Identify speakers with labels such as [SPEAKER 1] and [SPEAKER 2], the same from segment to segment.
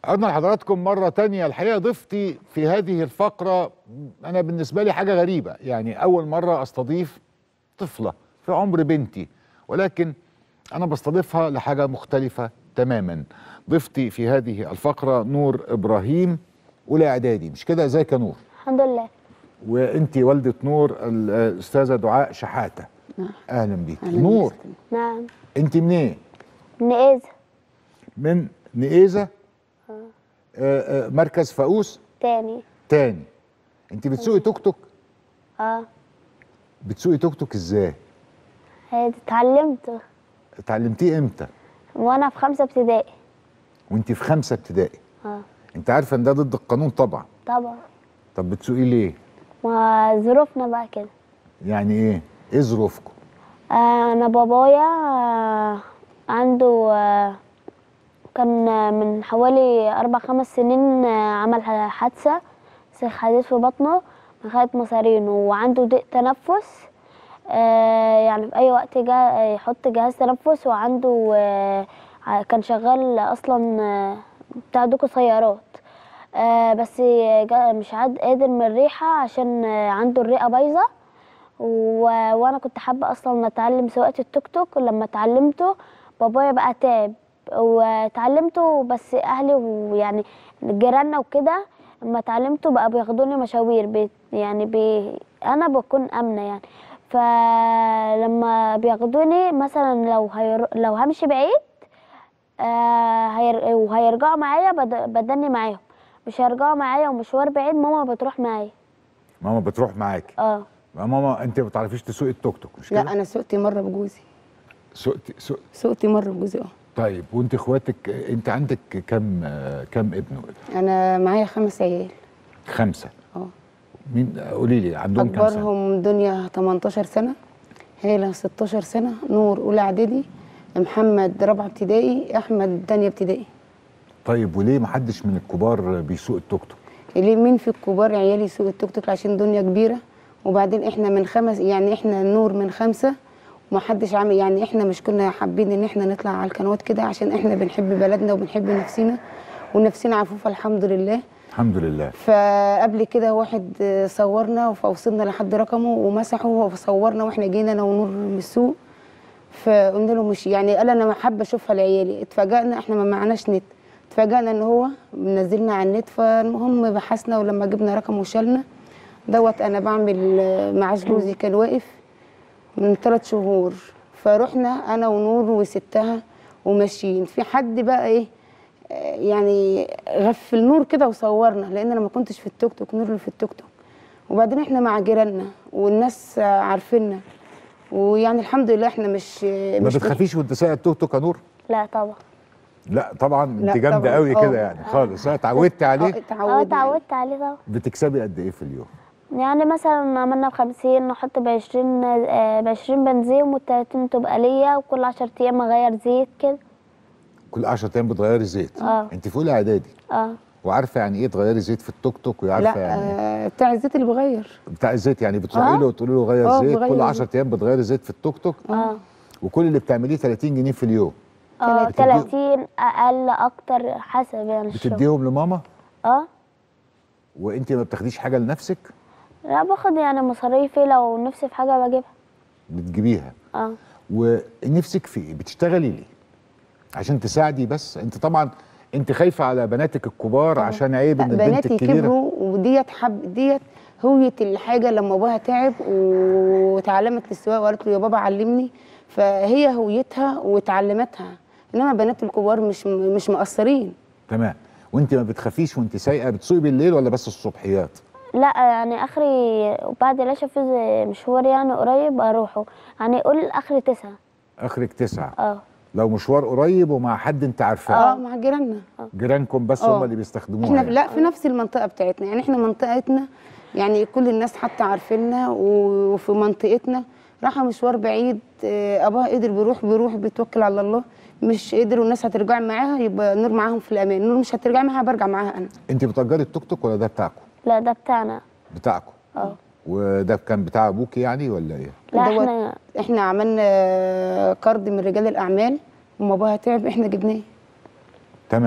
[SPEAKER 1] عدنا لحضراتكم مرة تانية. الحقيقة ضيفتي في هذه الفقرة أنا بالنسبة لي حاجة غريبة، يعني أول مرة أستضيف طفلة في عمر بنتي، ولكن أنا بستضيفها لحاجة مختلفة تماما. ضيفتي في هذه الفقرة نور إبراهيم، أولى إعدادي، مش كده؟ ازيك يا نور؟
[SPEAKER 2] الحمد لله.
[SPEAKER 1] وأنتي والدة نور الأستاذة دعاء شحاتة. أهلا بيك نور.
[SPEAKER 2] نعم.
[SPEAKER 1] أنتي منين؟
[SPEAKER 2] من إيزا.
[SPEAKER 1] من نقيزة. مركز فاقوس تاني. انت بتسوقي توك توك؟ بتسوقي توك توك ازاي؟
[SPEAKER 2] اتعلمت.
[SPEAKER 1] اتعلمتيه امتى؟
[SPEAKER 2] وانا في 5 ابتدائي.
[SPEAKER 1] وانت في 5 ابتدائي؟ انت عارفه ان ده ضد القانون طبعا.
[SPEAKER 2] طبعا.
[SPEAKER 1] طب بتسوقي ليه؟
[SPEAKER 2] ما ظروفنا بقى كده.
[SPEAKER 1] يعني ايه ظروفكم؟
[SPEAKER 2] انا بابايا عنده كان من حوالي 4-5 سنين عمل حادثة سيخ حديد في بطنه من خلال مصارينه، وعنده ضيق تنفس. يعني في أي وقت يحط جهاز تنفس، وعنده كان شغال أصلا بتاع دوكو سيارات، بس مش قادر من الريحة عشان عنده الرئة بايظة. وأنا كنت حابة أصلا أتعلم سواقة التوك توك، ولما اتعلمته بابايا بقى تعب واتعلمته، بس اهلي ويعني جيراننا وكده لما اتعلمته بقى بياخدوني مشاوير انا بكون امنه يعني. فلما بياخدوني مثلا لو همشي بعيد وهيرجعوا معايا بدني معاهم، مش هيرجعوا معايا ومشوار بعيد ماما بتروح معايا.
[SPEAKER 1] ماما بتروح معاكي؟ ماما انت ما بتعرفيش تسوقي التوك توك مش كده؟
[SPEAKER 3] لا انا سوقتي مره بجوزي.
[SPEAKER 1] سوقتي
[SPEAKER 3] مره بجوزي.
[SPEAKER 1] طيب وانت اخواتك، انت عندك كم ابن وابن؟
[SPEAKER 3] انا معايا 5 عيال.
[SPEAKER 1] 5؟ مين قولي لي عندهم كام سنه؟
[SPEAKER 3] اكبرهم دنيا 18 سنه، هيلا 16 سنه، نور اولى اعدادي، محمد 4 ابتدائي، احمد 2 ابتدائي.
[SPEAKER 1] طيب وليه ما حدش من الكبار بيسوق التوك توك؟
[SPEAKER 3] ليه مين في الكبار عيالي يسوق التوك توك؟ عشان دنيا كبيره، وبعدين احنا من 5 يعني احنا نور من 5 وما حدش عامل، يعني احنا مش كنا حابين ان احنا نطلع على القنوات كده عشان احنا بنحب بلدنا وبنحب نفسنا، ونفسنا عفوفه الحمد لله.
[SPEAKER 1] الحمد لله.
[SPEAKER 3] فقبل كده واحد صورنا فوصلنا لحد رقمه ومسحه وصورنا واحنا جينا انا ونور من السوق، فقلنا له مش يعني، قال انا حابه اشوفها لعيالي. اتفاجئنا احنا ما معناش نت، اتفاجئنا ان هو منزلنا على النت. فالمهم بحثنا ولما جبنا رقمه وشالنا دوت. انا بعمل معاش جوزي كان واقف من 3 شهور، فروحنا انا ونور وستها وماشيين، في حد بقى ايه يعني غفل نور كده وصورنا، لان انا ما كنتش في التوك توك، نور اللي في التوك توك. وبعدين احنا مع جيراننا والناس عارفيننا، ويعني الحمد لله احنا مش
[SPEAKER 1] ما بتخافيش وانت سايقه التوك توك يا نور؟
[SPEAKER 2] لا طبعا.
[SPEAKER 1] لا طبعا انت جامده قوي كده يعني خالص. اتعودتي عليه؟
[SPEAKER 2] اتعودت عليه طبعا.
[SPEAKER 1] بتكسبي قد ايه في اليوم؟
[SPEAKER 2] يعني مثلا عملنا ب50 نحط ب20 بنزين وال30 تبقى ليا، وكل 10 ايام اغير زيت كده.
[SPEAKER 1] كل 10 ايام بتغيري زيت؟ انت في اولى اعدادي؟ وعارفه يعني ايه تغيري زيت في التوك توك؟ وعارفه
[SPEAKER 3] لا
[SPEAKER 1] يعني
[SPEAKER 3] بتاع الزيت اللي بغير،
[SPEAKER 1] بتاع الزيت يعني بتروحي له وتقولي له غير زيت كل 10 ايام بتغيري زيت في التوك توك؟ وكل اللي بتعمليه 30 جنيه في اليوم؟
[SPEAKER 2] 30 اقل اكتر حسب يعني الشغل.
[SPEAKER 1] بتديهم لماما؟ وانت ما بتاخديش حاجه لنفسك؟
[SPEAKER 2] لا باخد يعني مصاريفي، لو نفسي في حاجه بجيبها.
[SPEAKER 1] بتجيبيها؟ ونفسك في ايه؟ بتشتغلي ليه؟ عشان تساعدي بس؟ انت طبعا انت خايفه على بناتك الكبار عشان عيب ان البنت الكبيره.
[SPEAKER 3] بناتي كبروا، وديت ديت هويه الحاجه. لما ابوها تعب وتعلمت السواقه وقالت له يا بابا علمني، فهي هويتها وتعلمتها. انما بنات الكبار مش مقصرين.
[SPEAKER 1] تمام. وانت ما بتخافيش وانت سايقه؟ بتسوقي بالليل ولا بس الصبحيات؟
[SPEAKER 2] لا يعني اخري بعد العشاء في مشوار يعني قريب اروحه، يعني قول اخري 9.
[SPEAKER 1] اخرك 9؟ لو مشوار قريب ومع حد انت عارفاه؟
[SPEAKER 3] مع جيراننا.
[SPEAKER 1] جيرانكم بس هم اللي بيستخدموها؟
[SPEAKER 3] احنا لا في نفس المنطقه بتاعتنا، يعني احنا منطقتنا يعني كل الناس حتى عارفيننا، وفي منطقتنا راحه مشوار بعيد ابوها قدر بيروح بيتوكل على الله، مش قدر والناس هترجع معاها يبقى نور معاهم في الامان، نور مش هترجع معاها برجع معاها انا.
[SPEAKER 1] انت بتأجري التوك توك ولا ده بتاعكم؟
[SPEAKER 2] لا ده بتاعنا.
[SPEAKER 1] بتاعكم؟ وده كان بتاع ابوكي يعني ولا ايه؟
[SPEAKER 2] لا
[SPEAKER 3] احنا عملنا قرض من رجال الاعمال، وما ابوها تعب احنا جبناه.
[SPEAKER 1] تمام.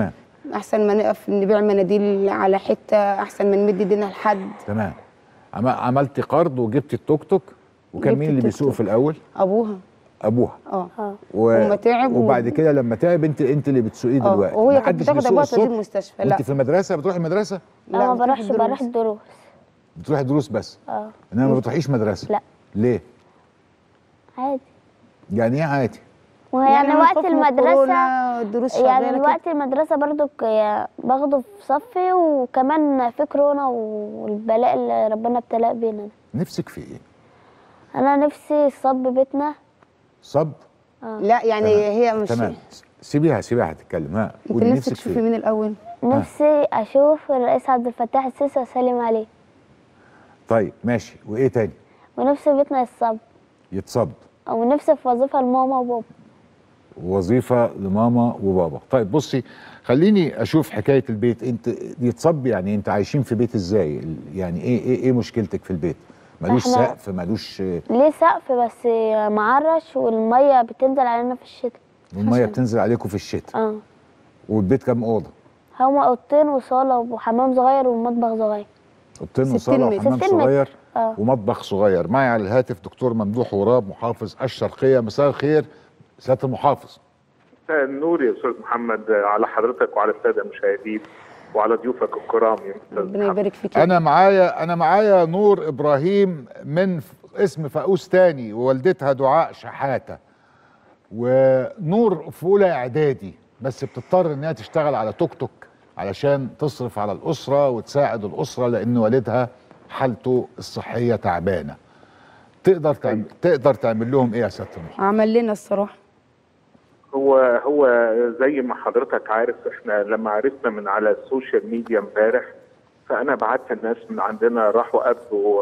[SPEAKER 3] احسن ما نقف نبيع مناديل على حته، احسن ما نمد ايدينا لحد.
[SPEAKER 1] تمام. عملتي قرض وجبتي التوك توك، وكان
[SPEAKER 3] جبت
[SPEAKER 1] مين اللي
[SPEAKER 3] التوك
[SPEAKER 1] بيسوق
[SPEAKER 3] توك.
[SPEAKER 1] في الاول؟
[SPEAKER 3] ابوها.
[SPEAKER 1] ابوها.
[SPEAKER 3] وما تعب
[SPEAKER 1] وبعد كده لما تعب انت اللي بتسوقيه دلوقتي.
[SPEAKER 3] وهي كانت
[SPEAKER 1] محدش
[SPEAKER 3] بتاخد
[SPEAKER 1] بيسوق
[SPEAKER 3] ابوها توديه
[SPEAKER 1] الصبح؟
[SPEAKER 3] المستشفى.
[SPEAKER 1] وانت
[SPEAKER 3] لا
[SPEAKER 1] في المدرسه بتروحي المدرسه؟
[SPEAKER 2] انا ما
[SPEAKER 3] بتروح
[SPEAKER 2] بروحش،
[SPEAKER 3] الدروس.
[SPEAKER 2] بروح الدروس.
[SPEAKER 1] بتروحي دروس بس؟ انما ما بتروحيش مدرسه؟
[SPEAKER 2] لا.
[SPEAKER 1] ليه؟
[SPEAKER 2] عادي.
[SPEAKER 1] يعني ايه عادي؟
[SPEAKER 2] يعني
[SPEAKER 3] من
[SPEAKER 2] وقت
[SPEAKER 3] خوف من
[SPEAKER 2] المدرسة،
[SPEAKER 3] الكورونا الدروس
[SPEAKER 2] يعني
[SPEAKER 3] شغالة
[SPEAKER 2] وقت المدرسة برضو باخده في صفي، وكمان في كورونا والبلاء اللي ربنا ابتلاء بينا ده.
[SPEAKER 1] نفسك في ايه؟
[SPEAKER 2] انا نفسي صب بيتنا.
[SPEAKER 1] صب؟
[SPEAKER 3] لا يعني
[SPEAKER 1] تمام.
[SPEAKER 3] هي مش
[SPEAKER 1] تمام. سيبيها هتتكلم.
[SPEAKER 3] انت
[SPEAKER 1] قولي
[SPEAKER 3] نفسك
[SPEAKER 1] في
[SPEAKER 3] تشوفي
[SPEAKER 1] إيه؟
[SPEAKER 3] مين الاول؟
[SPEAKER 2] نفسي اشوف الرئيس عبد الفتاح السيسي واسلم عليه.
[SPEAKER 1] طيب ماشي، وايه تاني؟
[SPEAKER 2] ونفسي بيتنا يتصب.
[SPEAKER 1] يتصب.
[SPEAKER 2] ونفسي في وظيفة لماما وبابا.
[SPEAKER 1] وظيفه لماما وبابا. طيب بصي، خليني اشوف حكايه البيت. انت يتصب يعني انت عايشين في بيت ازاي؟ يعني ايه مشكلتك في البيت؟ ملوش
[SPEAKER 2] إحنا-
[SPEAKER 1] سقف، ملوش؟
[SPEAKER 2] ليه سقف بس معرش، والمية بتنزل علينا في الشتاء.
[SPEAKER 1] الميه بتنزل عليكم في الشتاء. والبيت كام اوضه؟
[SPEAKER 2] هما اوضتين وصالة وحمام صغير ومطبخ صغير.
[SPEAKER 1] اوضتين
[SPEAKER 3] 60
[SPEAKER 1] وصاله
[SPEAKER 3] متر.
[SPEAKER 1] وحمام
[SPEAKER 2] 60 متر.
[SPEAKER 1] صغير
[SPEAKER 2] اه.
[SPEAKER 1] ومطبخ صغير. معي على الهاتف دكتور ممدوح غراب، محافظ الشرقيه. مساء الخير سياده المحافظ.
[SPEAKER 4] مساء النور يا استاذ محمد على حضرتك وعلى الساده المشاهدين وعلى ضيوفك الكرام يا استاذ
[SPEAKER 3] ربنا
[SPEAKER 4] محمد.
[SPEAKER 3] يبارك فيك.
[SPEAKER 1] انا معايا نور ابراهيم من اسم فاقوس تاني، ووالدتها دعاء شحاته. ونور في اولى اعدادي، بس بتضطر انها تشتغل على توك توك علشان تصرف على الاسره وتساعد الاسره، لان والدها حالته الصحيه تعبانه. تقدر تعمل لهم ايه يا سياده المحافظ؟
[SPEAKER 3] عمل لنا الصراحه.
[SPEAKER 4] هو زي ما حضرتك عارف، احنا لما عرفنا من على السوشيال ميديا امبارح، فانا بعت الناس من عندنا راحوا قابلوا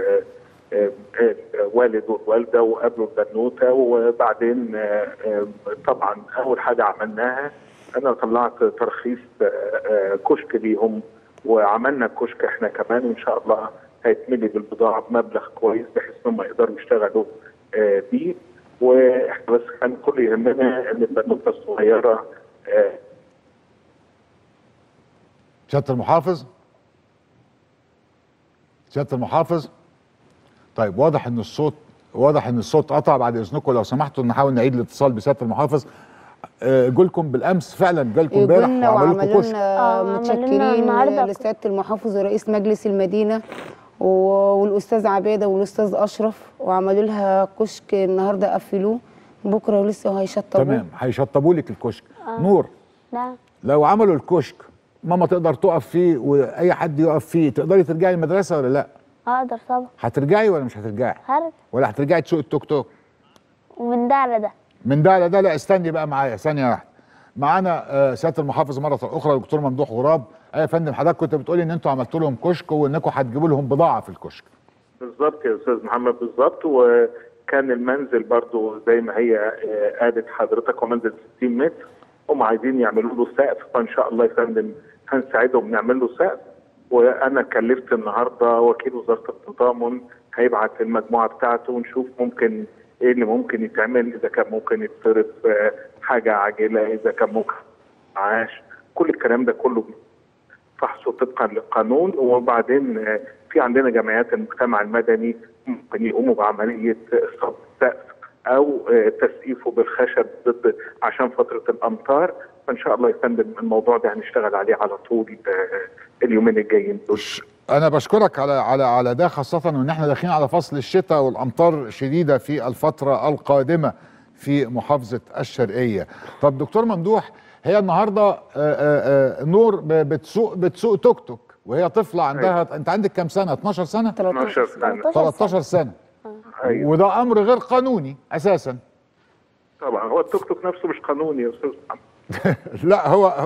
[SPEAKER 4] والد والوالده وقابلوا البنوته. وبعدين طبعا اول حاجه عملناها انا طلعت ترخيص كشك ليهم، وعملنا كشك احنا كمان، وان شاء الله هيتملي بالبضاعه بمبلغ كويس بحيث انهم يقدروا يشتغلوا بيه. واحنا بس كان كل يهمنا ان البنوته الصغيره
[SPEAKER 1] سياده المحافظ. طيب واضح ان الصوت قطع. بعد اذنكم لو سمحتوا نحاول نعيد الاتصال بسياده المحافظ. جولكم بالامس فعلا، جالكم امبارح
[SPEAKER 3] قلنا
[SPEAKER 1] وعملوا لكم
[SPEAKER 3] وعملوا
[SPEAKER 1] كشك.
[SPEAKER 3] لنا
[SPEAKER 2] عملوا لنا
[SPEAKER 3] متشكرين
[SPEAKER 2] النهاردة
[SPEAKER 3] لسياده المحافظ ورئيس مجلس المدينه والاستاذ عباده والاستاذ اشرف، وعملوا لها كشك النهارده قفلوه، بكره ولسه هيشطبوه.
[SPEAKER 1] تمام، هيشطبوا لك الكشك. نور،
[SPEAKER 2] نعم.
[SPEAKER 1] لو عملوا الكشك ماما تقدر تقف فيه واي حد يقف فيه، تقدري ترجعي المدرسه ولا لا؟
[SPEAKER 2] اقدر طبعا.
[SPEAKER 1] هترجعي ولا مش هترجعي؟
[SPEAKER 2] هرجع.
[SPEAKER 1] ولا هترجعي تسوق التوك توك؟
[SPEAKER 2] ومن ده على ده.
[SPEAKER 1] من ده على ده؟ لا استني بقى معايا ثانيه واحده. معانا سياده المحافظ مره اخرى الدكتور ممدوح غراب. يا فندم، حضرتك كنت بتقولي ان انتوا عملتوا لهم كشك وانكم هتجيبوا لهم بضاعه في الكشك.
[SPEAKER 4] بالظبط يا استاذ محمد، بالظبط. وكان المنزل برضو زي ما هي قالت حضرتك، ومنزل 60 متر، هم عايزين يعملوا له سقف، فان شاء الله يا فندم هنساعدهم نعمل له سقف. وانا كلفت النهارده وكيل وزاره التضامن هيبعت المجموعه بتاعته ونشوف ممكن ايه اللي ممكن يتعمل، اذا كان ممكن يتصرف حاجه عاجله، اذا كان ممكن معاش، كل الكلام ده كله فحصه طبقا للقانون. وبعدين في عندنا جمعيات المجتمع المدني ممكن يقوموا بعمليه صب السقف او تسقيفه بالخشب ضد عشان فتره الامطار. فان شاء الله يا فندم الموضوع ده هنشتغل عليه على طول اليومين الجايين دول.
[SPEAKER 1] انا بشكرك على ده، خاصه ان احنا داخلين على فصل الشتاء والامطار شديده في الفتره القادمه في محافظه الشرقيه. طب دكتور ممدوح، هي النهارده نور بتسوق توك توك وهي طفله عندها انت عندك كام سنه؟ 12 سنه؟
[SPEAKER 4] 12 سنه.
[SPEAKER 1] 13 سنه.
[SPEAKER 4] أيوة.
[SPEAKER 1] وده امر غير قانوني اساسا.
[SPEAKER 4] طبعا هو التوك توك نفسه مش قانوني يا استاذ محمد.
[SPEAKER 1] لا هو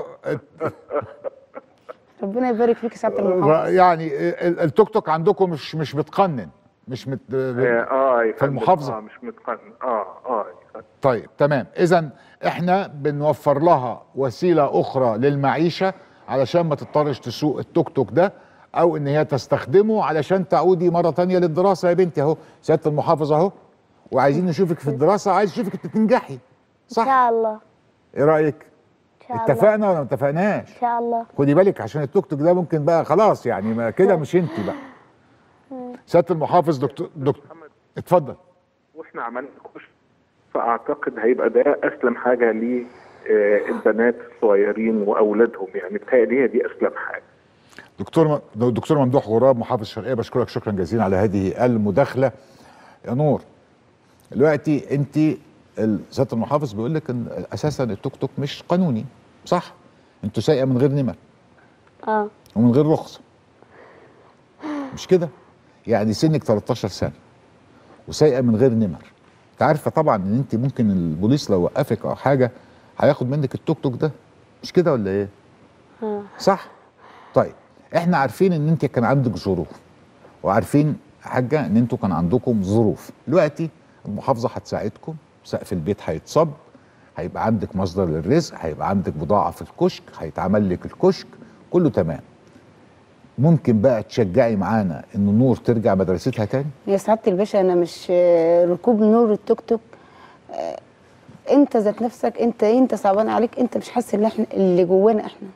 [SPEAKER 3] ربنا يبارك فيك يا سياده المحافظ.
[SPEAKER 1] يعني التوك توك عندكم مش بتقنن، مش في المحافظه
[SPEAKER 4] مش متقنن.
[SPEAKER 1] طيب تمام. اذا احنا بنوفر لها وسيله اخرى للمعيشه علشان ما تضطرش تسوق التوك توك ده، او ان هي تستخدمه علشان تعودي مره تانية للدراسه. يا بنتي اهو سياده المحافظ اهو، وعايزين نشوفك في الدراسه، عايز اشوفك انت تنجحي، صح؟
[SPEAKER 2] ان شاء الله.
[SPEAKER 1] ايه رايك؟
[SPEAKER 2] ان شاء الله.
[SPEAKER 1] اتفقنا ولا ما اتفقناش؟
[SPEAKER 2] ان شاء الله.
[SPEAKER 1] خدي بالك عشان التوك توك ده ممكن بقى خلاص يعني ما كده مش انت بقى. سياده المحافظ دكتور
[SPEAKER 4] محمد،
[SPEAKER 1] اتفضل.
[SPEAKER 4] واحنا عملنا كشك، فاعتقد هيبقى ده اسلم حاجه للبنات الصغيرين واولادهم، يعني بتهيألي هي دي اسلم حاجه.
[SPEAKER 1] دكتور ممدوح غراب محافظ الشرقيه، بشكرك شكرا جزيلا على هذه المداخله. يا نور، دلوقتي انت سياده المحافظ بيقول لك ان اساسا التوك توك مش قانوني، صح؟ انتوا سايقه من غير نمر
[SPEAKER 2] اه.
[SPEAKER 1] ومن غير رخصه، مش كده؟ يعني سنك 13 سنه وسايقه من غير نمر. انت عارفه طبعا ان انت ممكن البوليس لو وقفك او حاجه هياخد منك التوك توك ده، مش كده ولا ايه؟ صح؟ طيب احنا عارفين ان انت كان عندك ظروف، وعارفين حاجه ان انتوا كان عندكم ظروف. دلوقتي المحافظه هتساعدكم، سقف البيت هيتصب، هيبقى عندك مصدر للرزق، هيبقى عندك بضاعه في الكشك، هيتعمل لك الكشك، كله تمام. ممكن بقى تشجعي معانا ان نور ترجع مدرستها تاني؟
[SPEAKER 3] يا سعاده الباشا، انا مش ركوب نور التوك توك. انت ذات نفسك انت صعبان عليك، انت مش حاسس ان احنا اللي جوانا احنا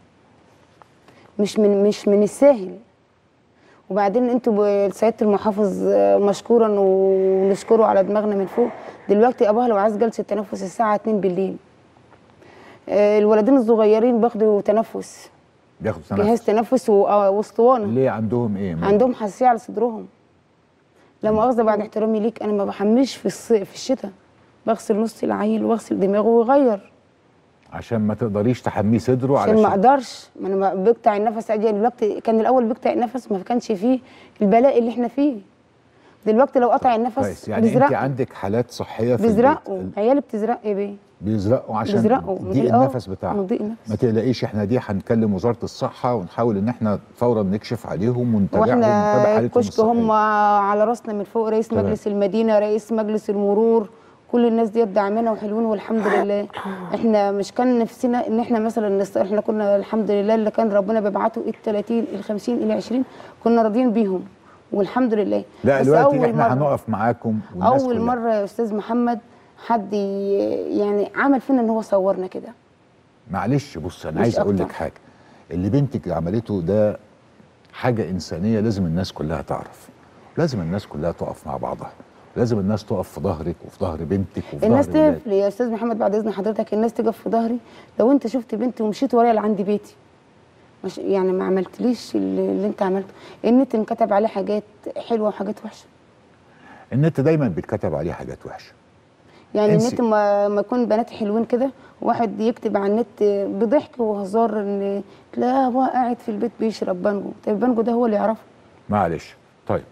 [SPEAKER 3] مش من الساهل. وبعدين انتوا سياده المحافظ مشكورا ونشكره على دماغنا من فوق. دلوقتي ابوها لو عايز جلسه تنفس الساعه 2 بالليل، الولدين الصغيرين بياخدوا تنفس،
[SPEAKER 1] بياخدوا
[SPEAKER 3] جهاز تنفس واسطوانه.
[SPEAKER 1] ليه عندهم ايه؟
[SPEAKER 3] عندهم حساسيه على صدرهم. لا مؤاخذه، بعد احترامي ليك، انا ما بحملش في الشتاء، بغسل نص العيل واغسل دماغه ويغير،
[SPEAKER 1] عشان ما تقدريش تحميه صدره،
[SPEAKER 3] عشان ما اقدرش. ما انا بقطع النفس. دلوقتي كان الاول بيقطع النفس ما كانش فيه البلاء اللي احنا فيه. دلوقتي لو قطع النفس
[SPEAKER 1] يعني
[SPEAKER 3] بيزرقوا.
[SPEAKER 1] انت عندك حالات صحيه في
[SPEAKER 3] بيزرقوا، عيالي بتزرق يا بيه،
[SPEAKER 1] بيزرقوا عشان
[SPEAKER 3] بيزرقوا
[SPEAKER 1] ضيق النفس بتاعهم.
[SPEAKER 3] ما
[SPEAKER 1] تقلقيش، احنا دي هنكلم وزاره الصحه ونحاول ان احنا فورا نكشف عليهم ونتابعهم ونتابع
[SPEAKER 3] واحنا
[SPEAKER 1] حالتهم
[SPEAKER 3] الكشك هم على راسنا من فوق. رئيس مجلس المدينه، رئيس مجلس المرور، كل الناس ديت داعمنا وحلوين والحمد لله. احنا مش كان نفسنا ان احنا مثلا احنا كنا الحمد لله اللي كان ربنا بيبعته ال 30 ال 50 ال 20 كنا راضيين بيهم والحمد لله.
[SPEAKER 1] لا دلوقتي احنا هنقف معاكم والناس
[SPEAKER 3] اول مره يا استاذ محمد حد يعني عمل فينا ان هو صورنا كده.
[SPEAKER 1] معلش بص، انا عايز اقول لك حاجه. اللي بنتك عملته ده حاجه انسانيه، لازم الناس كلها تعرف، لازم الناس كلها تقف مع بعضها، لازم الناس تقف في ظهرك وفي ظهر بنتك وفي
[SPEAKER 3] الناس
[SPEAKER 1] ظهر
[SPEAKER 3] تقف يا استاذ محمد بعد اذن حضرتك. الناس تقف في ظهري. لو انت شفت بنتي ومشيت ورايا لعند بيتي، مش يعني ما عملتليش اللي انت عملته. النت انكتب عليه حاجات حلوه وحاجات وحشه.
[SPEAKER 1] النت دايما بيتكتب عليه حاجات وحشه.
[SPEAKER 3] يعني النت ما يكون بنات حلوين كده، واحد يكتب على النت بضحك وهزار ان لا هو قاعد في البيت بيشرب بانجو. طيب البانجو ده هو اللي يعرفه.
[SPEAKER 1] معلش. طيب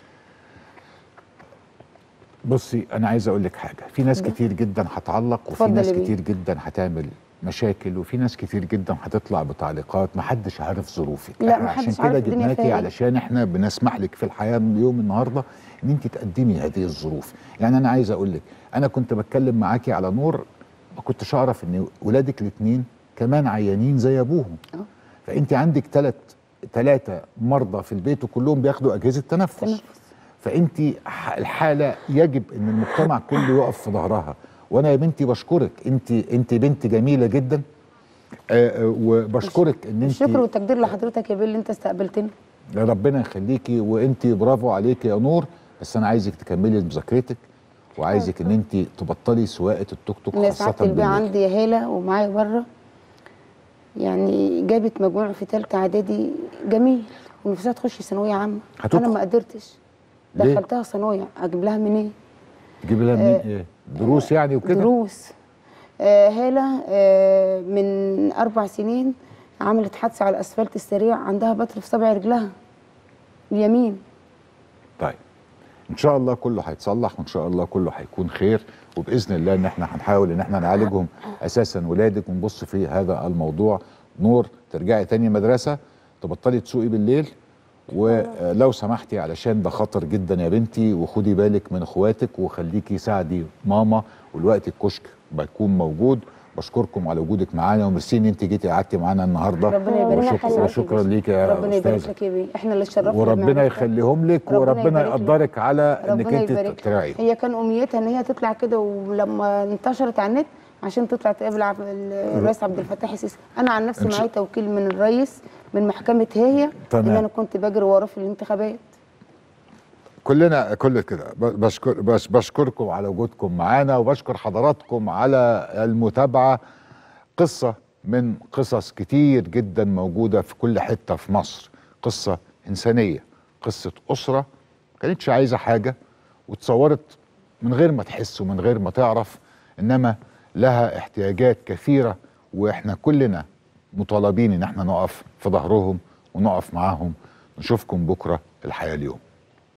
[SPEAKER 1] بصي، انا عايز اقول لك حاجه. في ناس كتير جدا هتعلق، وفي ناس كتير جدا هتعمل مشاكل، وفي ناس كتير جدا هتطلع بتعليقات محدش عارف ظروفك.
[SPEAKER 3] لا محدش عارف.
[SPEAKER 1] عشان كده جبناكي علشان احنا بنسمح لك في الحياه اليوم النهارده ان انت تقدمي هذه الظروف. يعني انا عايز اقول لك، انا كنت بتكلم معاكي على نور، ما كنتش اعرف ان ولادك الاثنين كمان عيانين زي ابوهم. فانت عندك ثلاثه مرضى في البيت وكلهم بياخدوا اجهزه تنفس. فانت الحاله يجب ان المجتمع كله يقف في ظهرها. وانا يا بنتي بشكرك، انت بنت جميله جدا، وبشكرك ان انت.
[SPEAKER 3] الشكر والتقدير لحضرتك يا بيه اللي انت استقبلتني.
[SPEAKER 1] ربنا يخليكي، وانت برافو عليكي يا نور. بس انا عايزك تكملي مذاكرتك، وعايزك ان انت تبطلي سواقه التوك توك خاصه
[SPEAKER 3] بالليل. عندي هاله ومعايا بره، يعني جابت مجموع في ثالثه اعدادي جميل ونفسها تخش ثانويه عامه. انا ما قدرتش، دخلتها ثانويه. اجيب لها منين؟ إيه؟
[SPEAKER 1] تجيب لها منين ايه؟ دروس يعني وكده؟
[SPEAKER 3] دروس. هاله من 4 سنين عملت حادثه على الاسفلت السريع، عندها بتر في صابع رجلها اليمين.
[SPEAKER 1] طيب ان شاء الله كله هيتصلح، وان شاء الله كله هيكون خير، وباذن الله ان احنا هنحاول ان احنا نعالجهم اساسا ولادك، ونبص في هذا الموضوع. نور ترجعي تاني مدرسه، تبطلي تسوقي بالليل، ولو سمحتي علشان ده خطر جدا يا بنتي، وخدي بالك من اخواتك، وخليكي ساعدي ماما، والوقت الكشك بيكون موجود. بشكركم على وجودك معانا، وميرسي ان انت جيتي قعدتي معانا النهارده.
[SPEAKER 3] ربنا يبارك لك.
[SPEAKER 1] وشكرا ليك يا استاذه.
[SPEAKER 3] ربنا يبارك لك يا بيه، احنا اللي اتشرفنا.
[SPEAKER 1] وربنا يخليهم لك، وربنا يقدرك على انك انت تراعي.
[SPEAKER 3] هي كان امنيتها ان هي تطلع كده، ولما انتشرت على النت عشان تطلع تقابل الرئيس عبد الفتاح السيسي. انا عن نفسي معايا توكيل من الرئيس من محكمه هي ان انا كنت بجري وراه في الانتخابات.
[SPEAKER 1] كلنا كل كده بشكركم على وجودكم معانا، وبشكر حضراتكم على المتابعه. قصه من قصص كتير جدا موجوده في كل حته في مصر، قصه انسانيه، قصه اسره كانتش عايزه حاجه وتصورت من غير ما تحس ومن غير ما تعرف، انما لها احتياجات كثيره، واحنا كلنا مطالبين ان احنا نقف في ظهرهم ونقف معاهم. نشوفكم بكره الحياه اليوم.